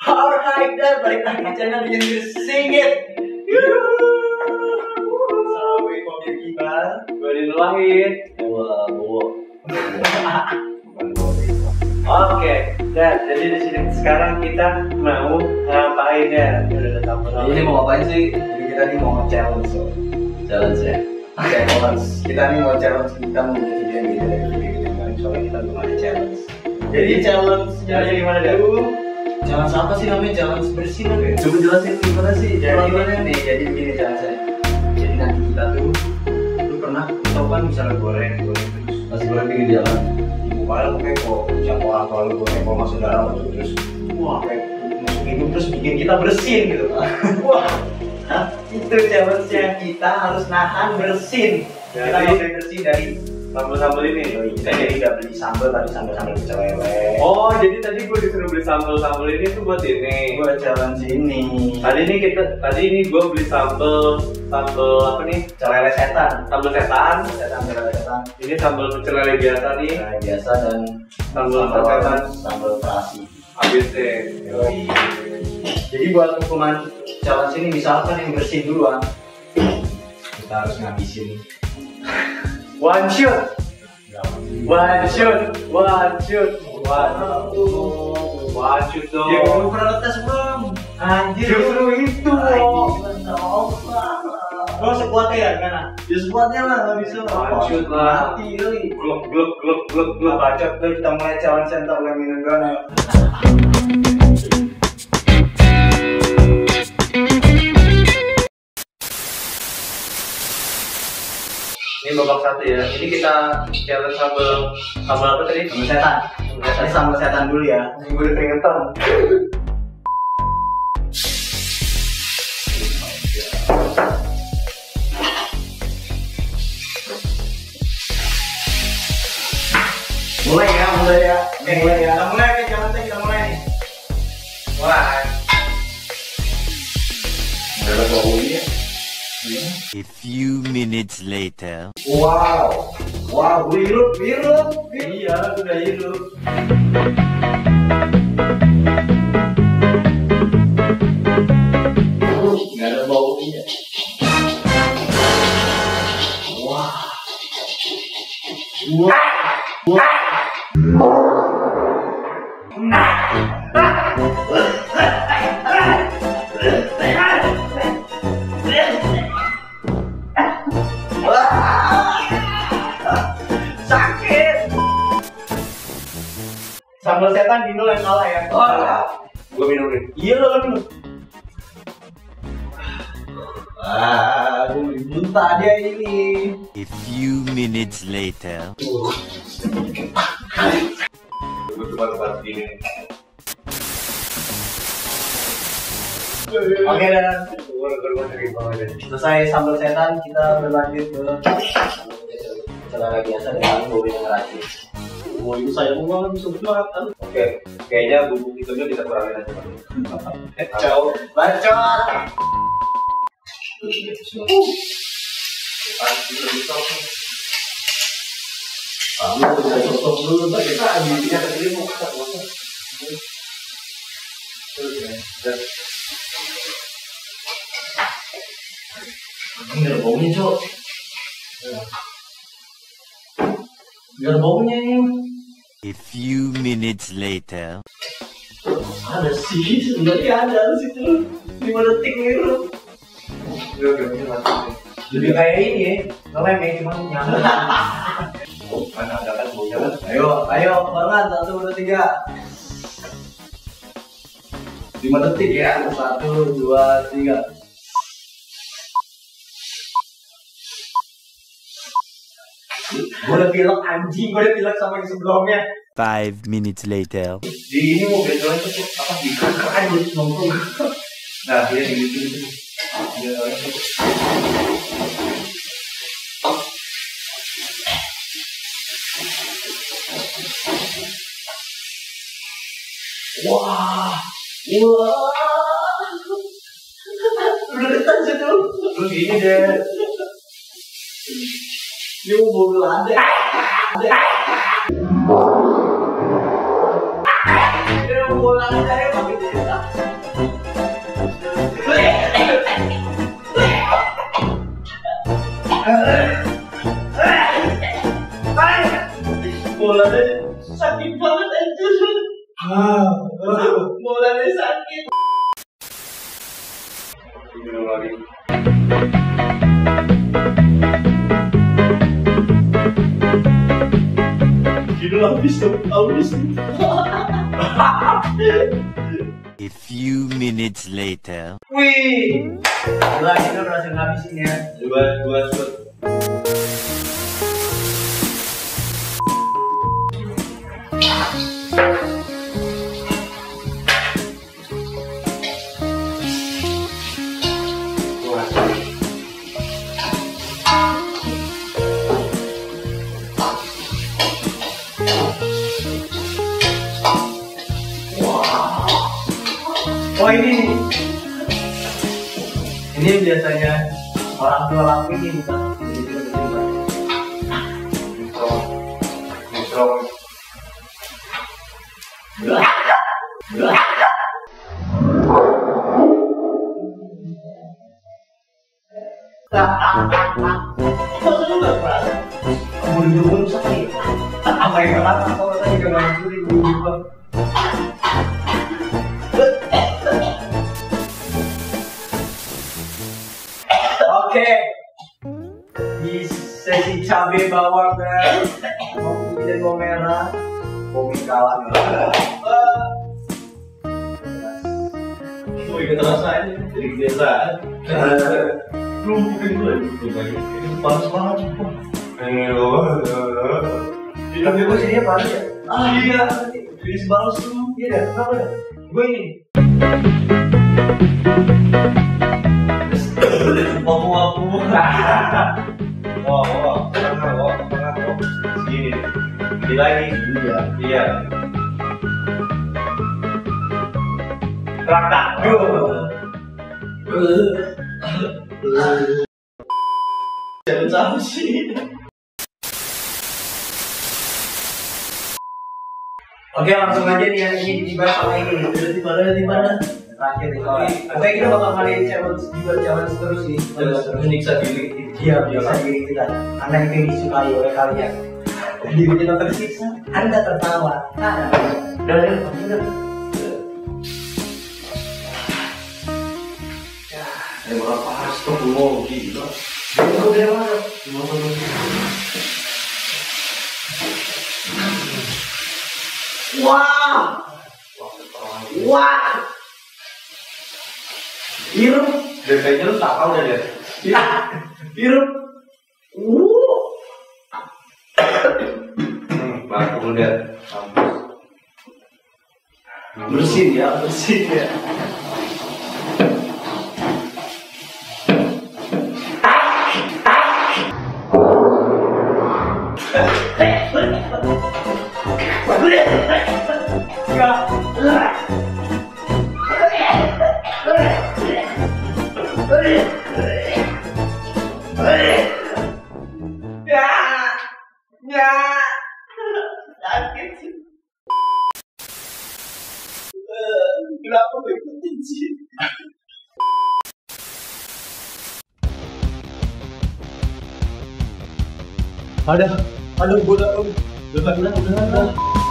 Alright, dan balik lagi di channel yang Singit. Sawi kopi kibar. Gue diluahin. Oke, dan jadi di sini sekarang kita mau ngapain ya? Udah ada tampil. Ini mau ngapain sih? Jadi kita nih mau nge-challenge. Challenge ya. Challenge. Kita nih mau challenge, kita mau bikin video yang beda dari video yang lain. Soalnya kita belum ada challenge. Jadi challenge gimana dulu? Challenge apa sih namanya? Challenge bersih kan ya? Coba jelasin gimana sih? Jadi begini challenge saya. Jadi nanti kita tuh, lu pernah tau kan misalnya goreng terus Masih boleh pinggir jalan. ibu malah kayak kok siapa orang tua lu goreng kalau masuk dalam terus wah kayak masuk hidung terus bikin kita bersin gitu. Wah, itu challenge-nya, kita harus nahan bersin. Kita Jadi- nggak boleh bersin dari Sambal-sambal ini. kita jadi udah beli sambal tadi sambal pecel lele. Oh, jadi tadi gue disuruh beli sambal ini tuh buat ini. Gua challenge ini. Tadi ini gue beli sambal apa nih? Pecel lele setan. Sambal setan. Setan. Ini sambal pecel lele biasa nih. Nah, biasa dan Sambal setan. sambal terasi. Habis deh. Jadi buat hukuman challenge ini misalkan yang bersin duluan, kita harus ngabisin. One shoot. One shoot dong. Ya belum pernah tes belum. Anjir. Justru itu loh. Oh sekuatnya ya mana? Ya sekuatnya lah nggak bisa. One shoot lah. Mati kali. Gluk. Bacot tuh kita mulai challenge center oleh minum gana. Ini babak satu ya. Ini kita challenge sambal apa tadi? Sambal setan. Ini sambal setan dulu ya. Gue udah keringetan. Mulai ya. Kita mulai kita mulai nih. Wah. Ada baunya. A few minutes later. Wow, biru. Iya, udah hidup. Nggak ada baunya. Sakit. Sambal setan Dino yang kalah ya. Gue minum deh. Iya lo kan. Gue muntah dia ini. A few minutes later. Gue tepat gini. Oke dan Gue sering banget. selesai sambal setan, kita berlanjut ke celana biasa dengan bumbu yang racun. Mau itu saya mau bisa makan. Oke, kayaknya bumbu itu aja kita kurangin aja. Ciao, bacot. Kamu bisa sosok dulu, tapi kan giginya kecil mau kesak. Enggak ada baunya, Cok. Enggak ada baunya ini. A few minutes later. Ada sih, sebenarnya ada di situ. 5 detik gitu. Lebih kayak ini ya, ngelem ya, cuma nyamuk. Mana ada kan baunya kan? Ayo, barengan 1, 2, 3. 5 detik ya, 1, 2, 3. Gue udah pilek anjing, gue udah pilek sama yang sebelumnya. 5 minutes later. Di ini mau bedolan tuh apa di kakak aja nongkrong. Nah, dia di gitu. Wah. Udah dekat situ. Terus gini deh. Dia mau bawa lada. Dia mau bawa lada ya, Mulai sakit. Minum lagi. Gila habis. A few minutes later. Wih. Gila, kita berhasil ngabisin ya. Dua shot. Oh ini biasanya orang tua lakuin bukan? Ngestrong. Buru-buru sakit. Apa yang kenapa? Kalau tadi gak ngajurin buru-buru. Oke, di sesi cabai bawang dan bawang putih dan bawang merah, bawang kalah. Wih, keterasaan jadi kebiasaan. Lu mungkin gue lagi. Ini panas banget. Tapi gue sini panas ya? Iya, Chris balas lu. Iya dah, kenapa dah? Gue ini. Aku. Tengah. Segini. Ini lagi. Iya. Rata. Jangan sama sih. Oke, langsung aja nih yang ini dibahas sama ini. Di mana? Terakhir nih kawan. Oke, kita bakal ngadain challenge terus nih. Terus menyiksa diri. Iya, bisa diri kita. Karena itu yang disukai oleh kalian. Diri kita tersiksa, Anda tertawa. Udah. Berapa harus ketemu gila. Wah. Hirup. Dan kayaknya lu tak tahu deh. Ya. Hirup. Baru udah. Bersin ya. Sakit sih. Kenapa ikutin sih? Ada bola om. Udah.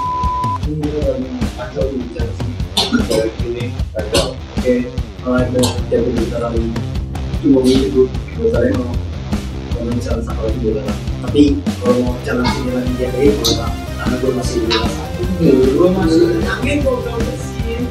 Kacau bicara sih. Ini kacau. Oke, kalau ada jadi bicara cuma itu biasanya kalau misalnya sama lagi boleh lah. Tapi kalau mau jalan sini lagi dia kayak boleh lah. Karena gue masih satu. Gue masih angin kok gak bersin.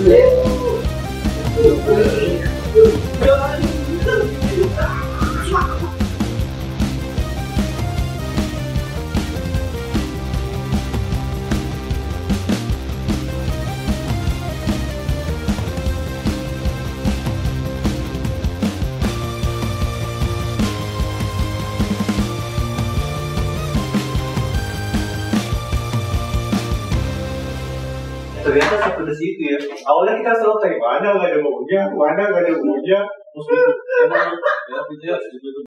Ternyata sampai di situ ya. Awalnya kita selalu tanya mana nggak ada baunya.